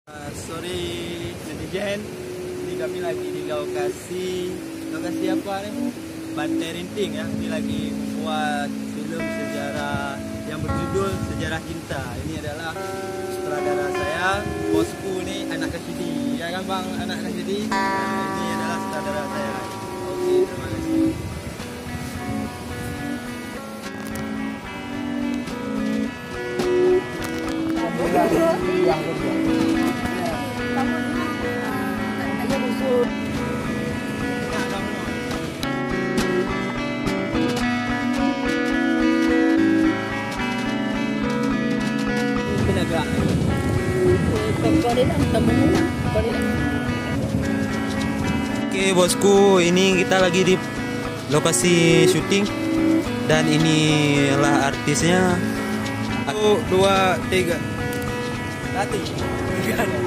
Sorry netizen, ini kami lagi di lokasi apa nih? Pantai Rinting ya. Ini lagi membuat film sejarah yang berjudul Sejarah Cinta. Ini adalah sutradara saya, bosku nih, anak Kasidi. Ya kan bang, anak Kasidi. Nah, ini adalah sutradara saya. Oke, terima kasih. Oke bosku, ini kita lagi di lokasi syuting dan inilah artisnya. 1, 2, 3. Latih.